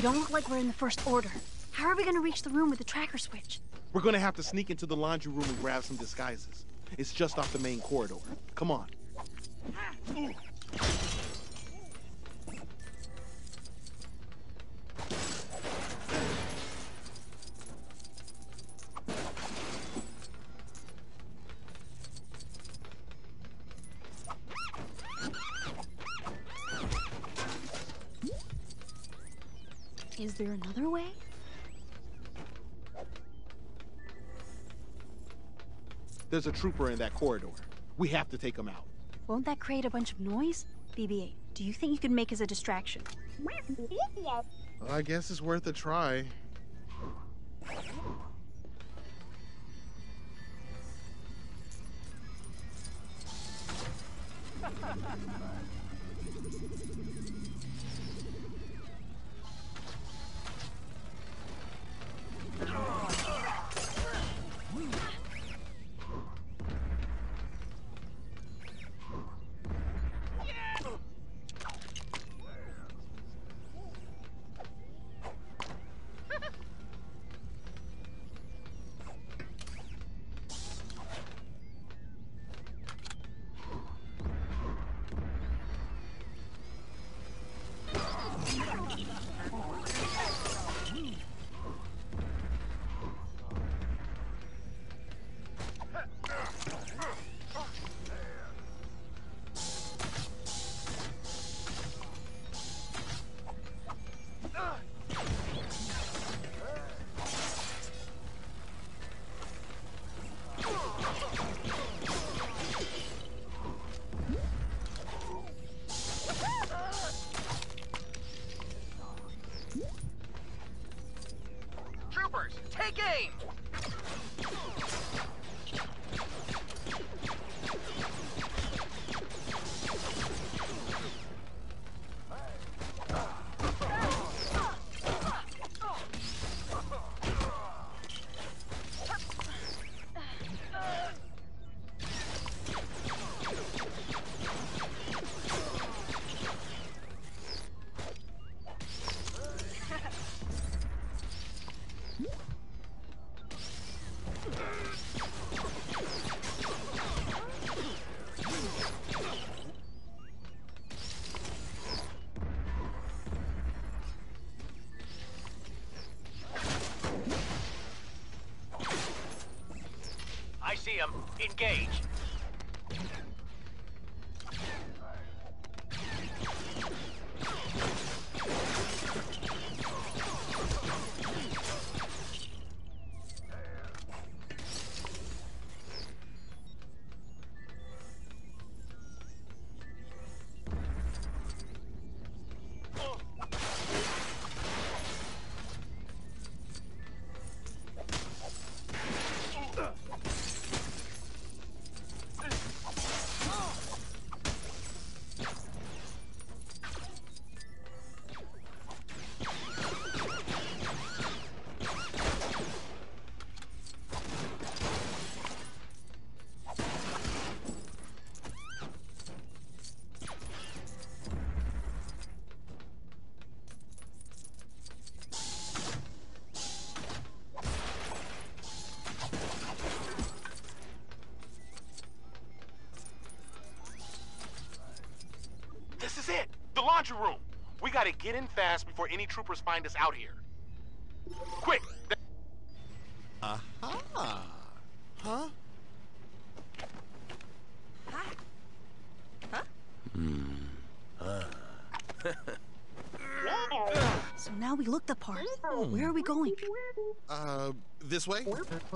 don't look like we're in the First Order. How are we gonna reach the room with the tracker switch? We're gonna have to sneak into the laundry room and grab some disguises. It's just off the main corridor. Come on. Is there another way? There's a trooper in that corridor. We have to take him out. Won't that create a bunch of noise? BB-8, do you think you could make us a distraction? I guess it's worth a try. Take aim! I see him. Engage. This is it! The laundry room! We gotta get in fast before any troopers find us out here. Quick! Aha! Huh? So now we look the part. Where are we going? This way?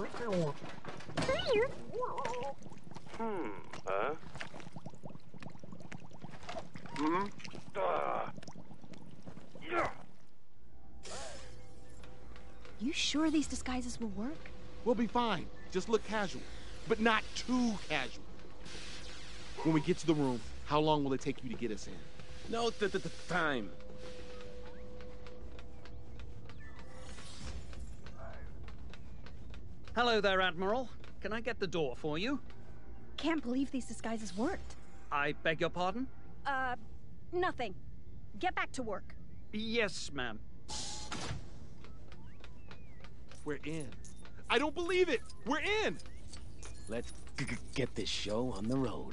You sure these disguises will work? We'll be fine. Just look casual. But not too casual. When we get to the room, how long will it take you to get us in? No time. Hello there, Admiral. Can I get the door for you? Can't believe these disguises worked. I beg your pardon? Nothing. Get back to work. Yes, ma'am. We're in. I don't believe it. We're in. Let's get this show on the road.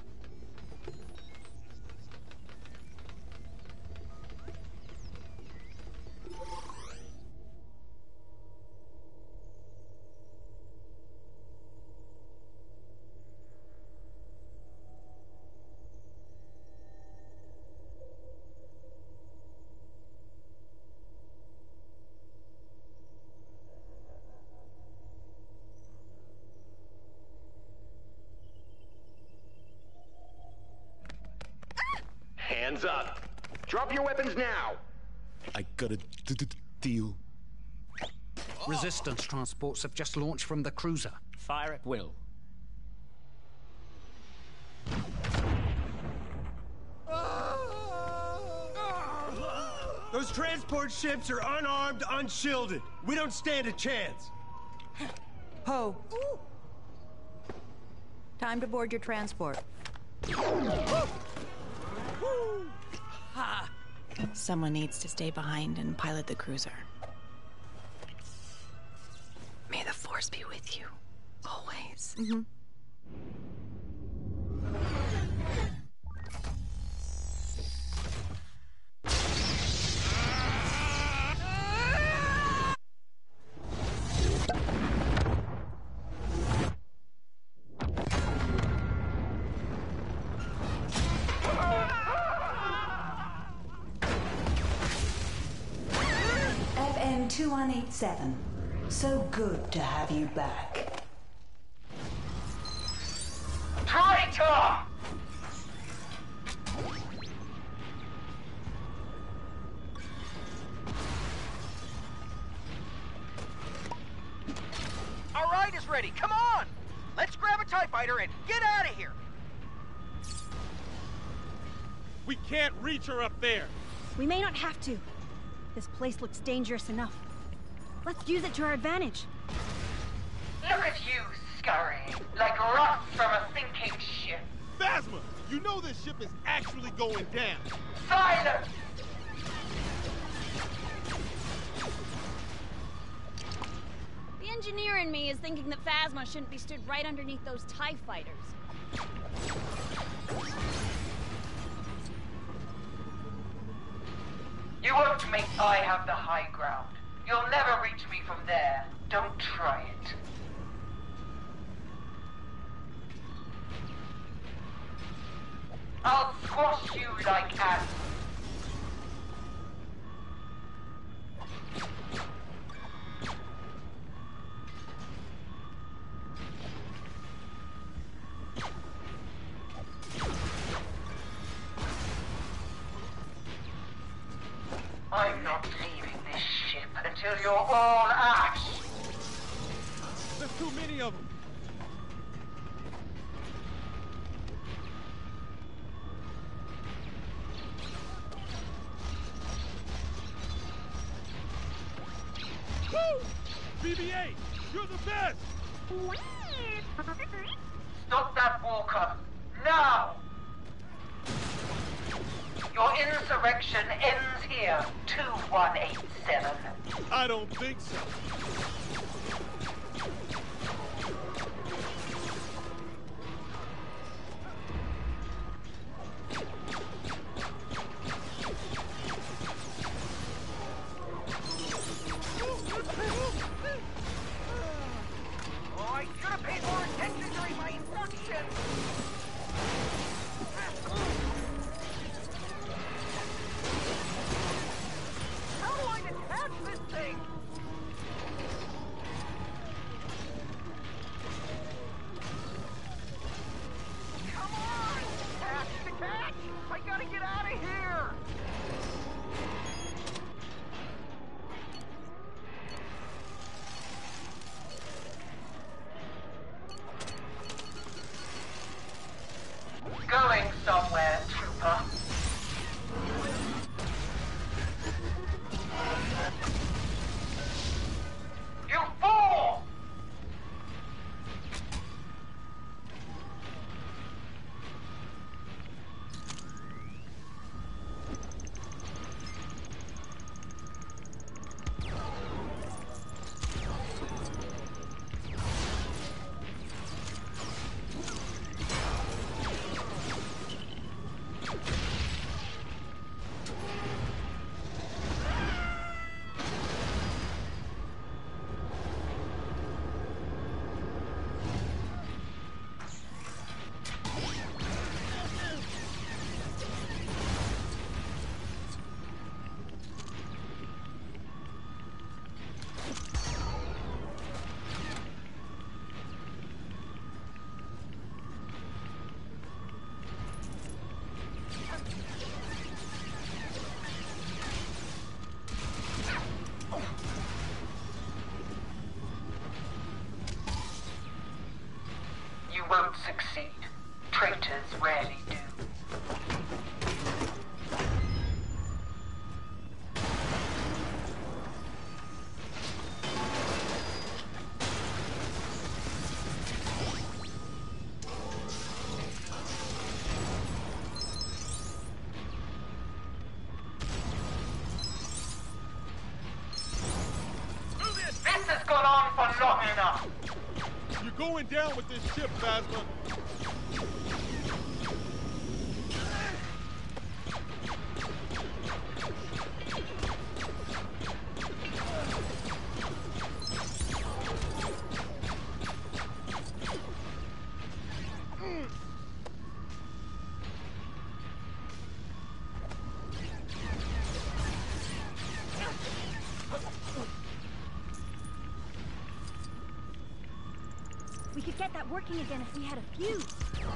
Hands up. Drop your weapons now. I got a deal. Resistance transports have just launched from the cruiser. Fire at will. Those transport ships are unarmed, unshielded. We don't stand a chance. Ho. Time to board your transport. Someone needs to stay behind and pilot the cruiser. May the Force be with you. Always. FM 2187. So good to have you back. Traitor! Our ride is ready. Come on! Let's grab a TIE fighter and get out of here. We can't reach her up there. We may not have to. This place looks dangerous enough. Let's use it to our advantage. Look at you, scurrying, like rust from a sinking ship. Phasma, you know this ship is actually going down. Silence! The engineer in me is thinking that Phasma shouldn't be stood right underneath those TIE fighters. You won't make I have the high ground. You'll never reach me from there. Don't try it. I'll squash you like ants. I'm not leaving this ship until you're all ash. There's too many of them. Woo! BB-8, you're the best! Stop that walker. Now! Your insurrection ends here, 2187. I don't think so. Oh, I should have paid more attention during my induction. How do I detach this thing? you won't succeed. Traitors rarely do. This has gone on for long enough. You're going down with this ship, Phasma. We could get that working again if we had a fuse.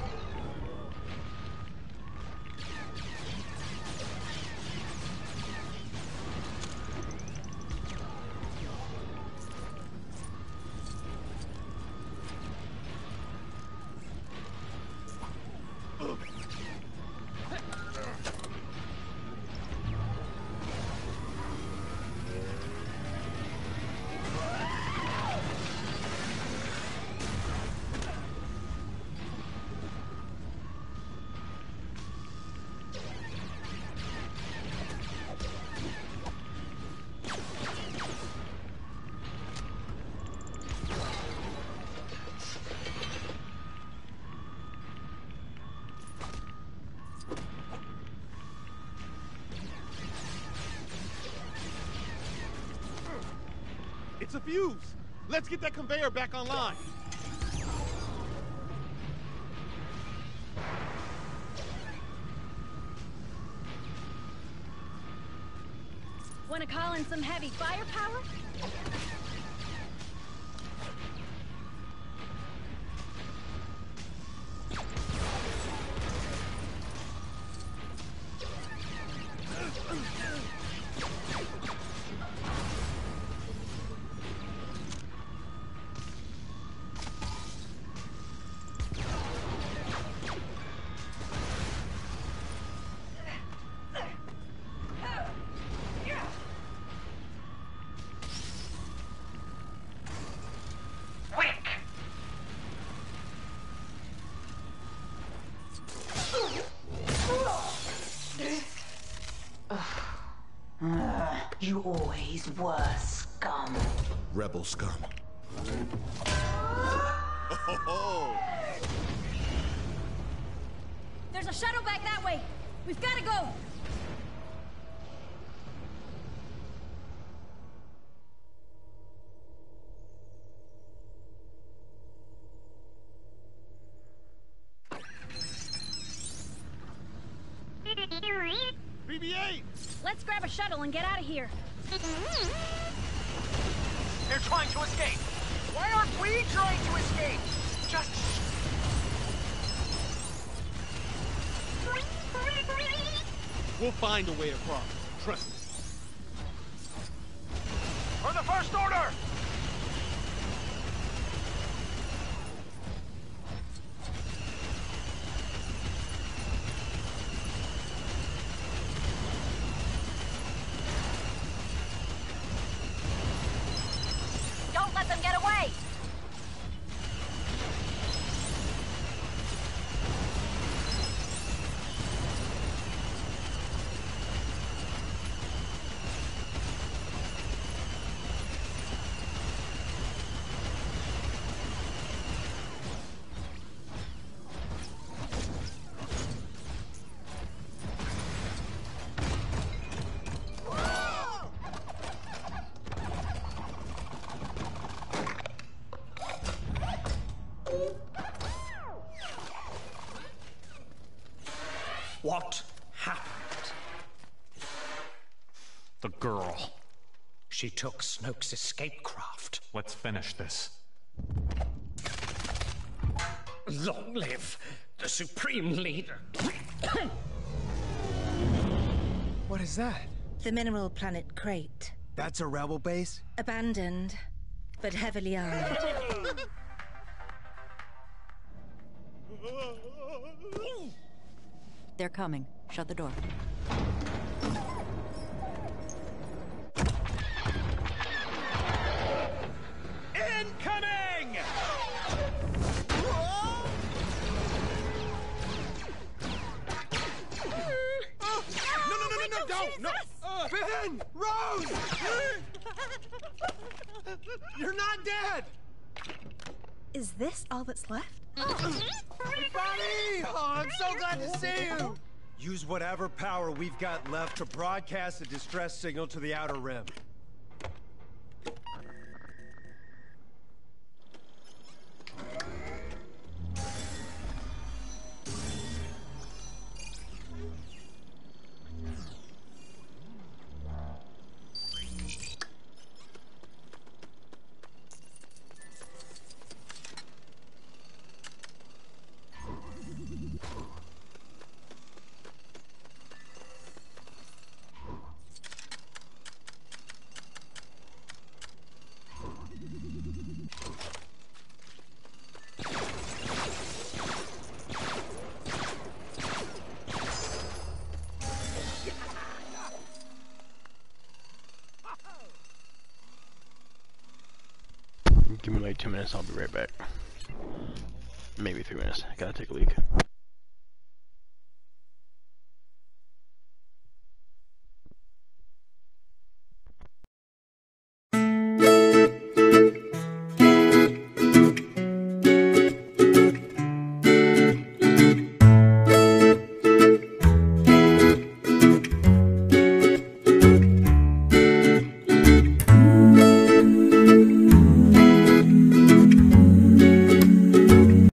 It's a fuse. Let's get that conveyor back online. Want to call in some heavy firepower? You always were scum. Rebel scum. There's a shuttle back that way. We've got to go. BB-8! Let's grab a shuttle and get out of here. They're trying to escape. Why aren't we trying to escape? Just... We'll find a way across. Trust me. For the First Order! Don't let them get away. What happened? The girl. She took Snoke's escape craft. Let's finish this. Long live the Supreme Leader. What is that? The mineral planet Crate. That's a rebel base? Abandoned, but heavily armed. They're coming. Shut the door. Incoming! No! Ben! Rose! You're not dead! Is this all that's left? Hey, buddy! Oh, I'm so glad to see you! Use whatever power we've got left to broadcast a distress signal to the Outer Rim. Give me like 2 minutes, I'll be right back. Maybe 3 minutes. I gotta take a leak.